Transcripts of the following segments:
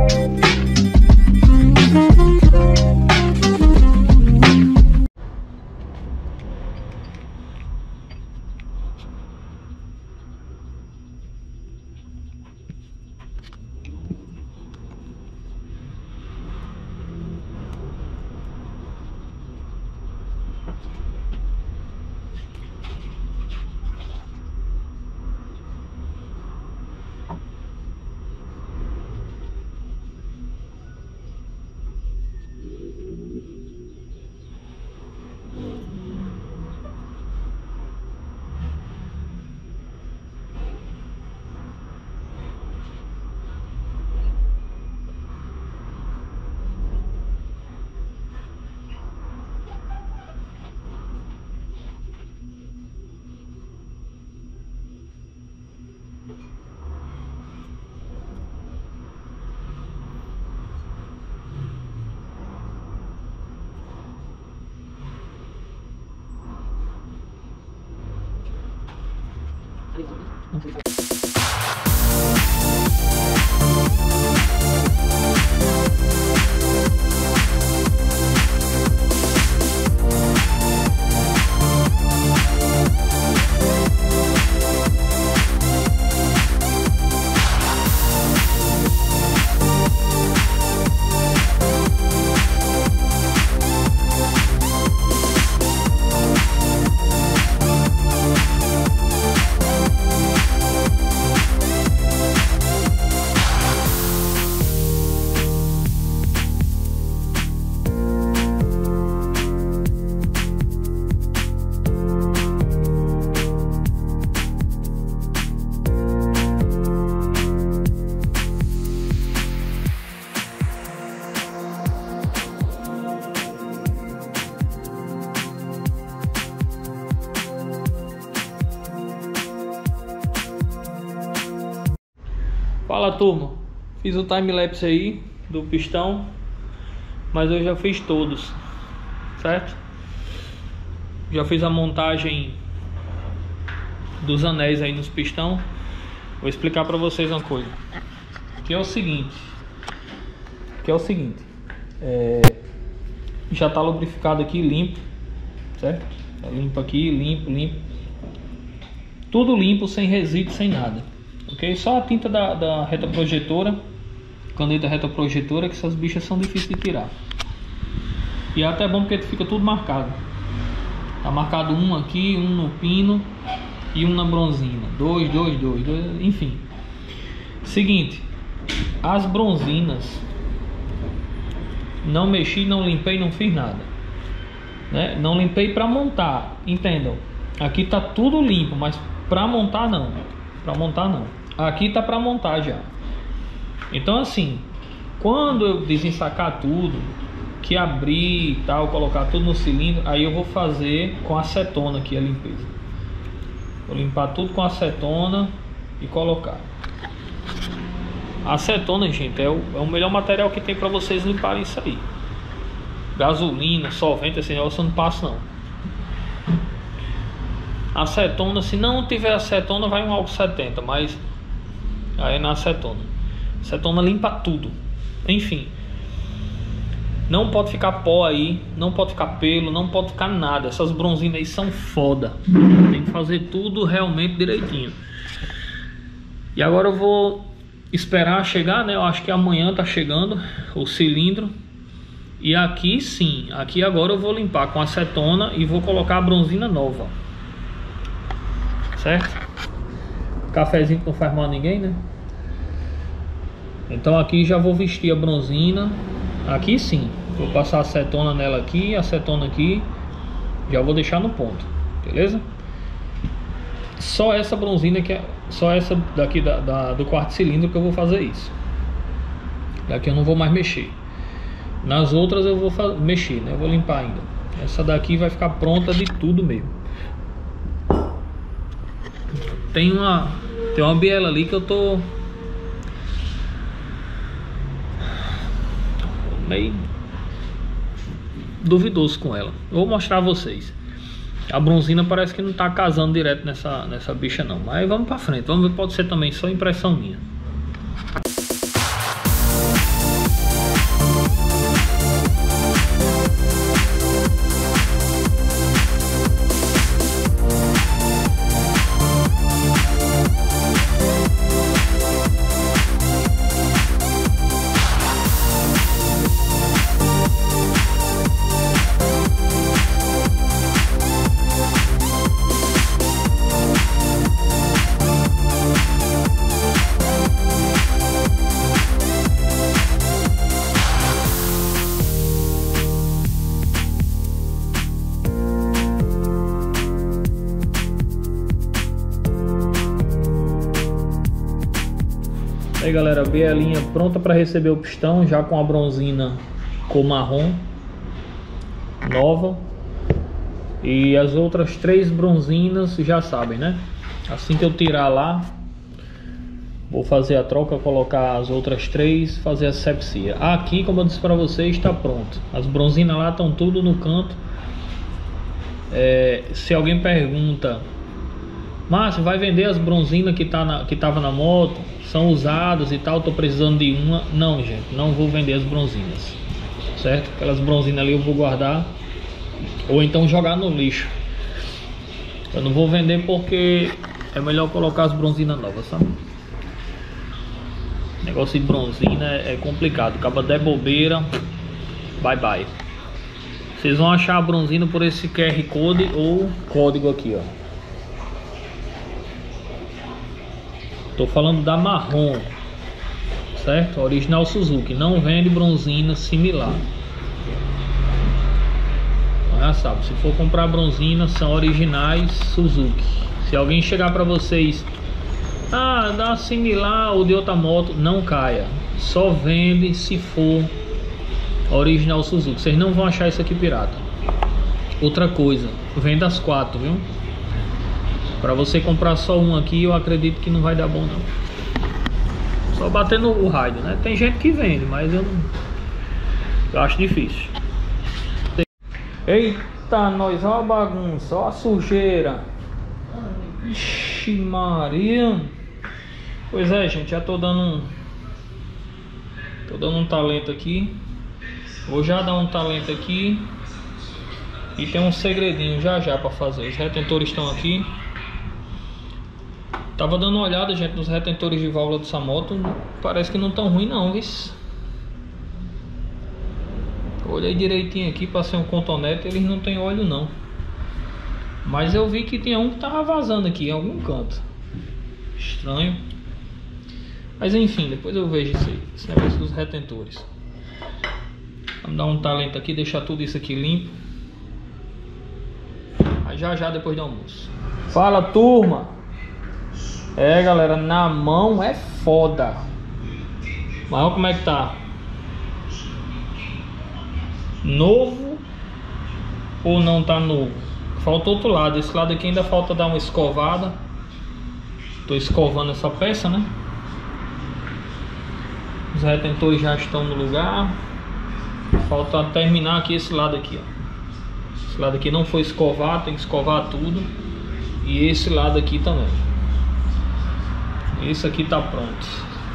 Fala turma, fiz o time-lapse aí do pistão, mas eu já fiz todos, certo? Já fiz a montagem dos anéis aí nos pistão. Vou explicar para vocês uma coisa, que é o seguinte, já tá lubrificado aqui, limpo, certo? Tá limpo aqui, limpo, tudo limpo, sem resíduo, sem nada. Ok? Só a tinta da retroprojetora, caneta retroprojetora, que essas bichas são difíceis de tirar. E é até bom porque fica tudo marcado. Tá marcado um aqui, um no pino e um na bronzina. Dois, enfim. Seguinte, as bronzinas não mexi, não limpei, não fiz nada, né? Não limpei para montar, entendam. Aqui tá tudo limpo, mas para montar não. Aqui tá para montar já. Então assim, quando eu desensacar tudo, que abrir e tal, colocar tudo no cilindro, aí eu vou fazer com acetona aqui a limpeza. Vou limpar tudo com acetona e colocar. A acetona, gente, é o melhor material que tem para vocês limparem isso aí. Gasolina, solvente, assim, eu não passo não. Acetona, se não tiver acetona, vai um álcool 70, mas aí na acetona. Acetona limpa tudo. Enfim, não pode ficar pó aí, não pode ficar pelo, não pode ficar nada. Essas bronzinas aí são foda. Tem que fazer tudo realmente direitinho. E agora eu vou esperar chegar, né? Eu acho que amanhã tá chegando o cilindro. E aqui sim, aqui agora eu vou limpar com acetona e vou colocar a bronzina nova. Certo? Cafezinho que não faz mal a ninguém, né? Então aqui já vou vestir a bronzina. Aqui sim, vou passar acetona nela aqui, acetona aqui. Já vou deixar no ponto, beleza? Só essa bronzina que é, só essa daqui do quarto cilindro que eu vou fazer isso. Daqui eu não vou mais mexer. Nas outras eu vou mexer, né? Eu vou limpar ainda. Essa daqui vai ficar pronta de tudo mesmo. Tem uma biela ali que eu tô meio duvidoso com ela. Eu vou mostrar a vocês. A bronzina parece que não tá casando direto nessa bicha não. Mas vamos pra frente. Vamos ver, pode ser também só impressão minha. galera, a bielinha pronta para receber o pistão, já com a bronzina cor marrom nova. E as outras 3 bronzinas já sabem, né? Assim que eu tirar lá, vou fazer a troca, colocar as outras 3, fazer a asepsia. Aqui, como eu disse para vocês, está pronto. As bronzinas lá estão tudo no canto. Se alguém pergunta: Márcio, vai vender as bronzinas que tava na moto? São usadas e tal, tô precisando de uma. Não, gente, não vou vender as bronzinas, certo? Aquelas bronzinas ali eu vou guardar ou então jogar no lixo. Eu não vou vender porque é melhor colocar as bronzinas novas, sabe? Negócio de bronzina é complicado. Acaba de bobeira, bye bye. Vocês vão achar a bronzina por esse QR Code ou código aqui, ó. Tô falando da marrom, certo? Original Suzuki. Não vende bronzina similar. Já sabe, se for comprar bronzina, são originais Suzuki. Se alguém chegar pra vocês: ah, dá similar ou de outra moto, não caia. Só vende se for original Suzuki. Vocês não vão achar isso aqui pirata. Outra coisa, venda as 4, viu? Pra você comprar só um aqui, eu acredito que não vai dar bom não. Só bater no rádio, né? Tem gente que vende, mas eu acho difícil. Eita, nós, ó a bagunça, ó a sujeira. Ixi Maria. Pois é, gente, já tô dando um talento aqui. Vou já dar um talento aqui. E tem um segredinho já pra fazer. Os retentores estão aqui. Tava dando uma olhada, gente, nos retentores de válvula dessa moto. Parece que não tão ruim não, viu? Olhei direitinho aqui, passei um cotonete, eles não tem óleo não. Mas eu vi que tinha um que tava vazando aqui em algum canto. Estranho. Mas enfim, depois eu vejo isso aí, esse negócio dos retentores. Vamos dar um talento aqui, deixar tudo isso aqui limpo. Aí já depois do almoço. Fala, turma! Galera, na mão é foda. Mas olha como é que tá. Novo ou não tá novo? Falta outro lado. Esse lado aqui ainda falta dar uma escovada. Tô escovando essa peça, né? Os retentores já estão no lugar. Falta terminar aqui esse lado aqui, ó. Esse lado aqui não foi escovado, tem que escovar tudo. E esse lado aqui também. Esse aqui tá pronto.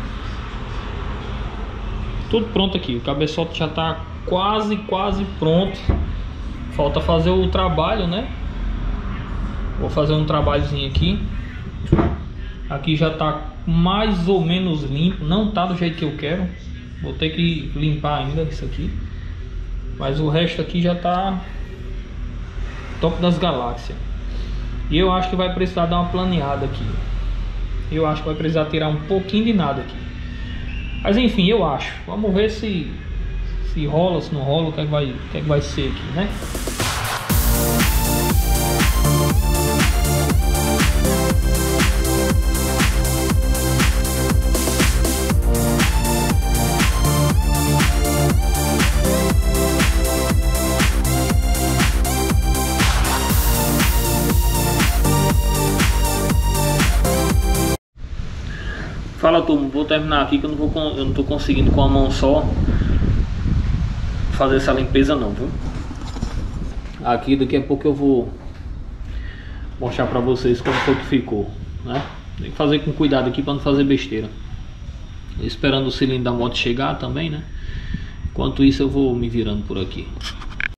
Tudo pronto aqui. O cabeçote já tá quase pronto. Falta fazer o trabalho, né? Vou fazer um trabalhozinho aqui. Aqui já tá mais ou menos limpo. Não tá do jeito que eu quero. Vou ter que limpar ainda isso aqui. Mas o resto aqui já tá top das galáxias. E eu acho que vai precisar dar uma planeada aqui. Eu acho que vai precisar tirar um pouquinho de nada aqui. Mas enfim, eu acho. Vamos ver se rola, se não rola, o que é que vai ser aqui, né? Fala, turma, vou terminar aqui que eu não tô conseguindo com a mão só fazer essa limpeza não, viu? Aqui daqui a pouco eu vou mostrar pra vocês como foi que ficou, né? Tem que fazer com cuidado aqui pra não fazer besteira. Esperando o cilindro da moto chegar também, né? Enquanto isso eu vou me virando por aqui.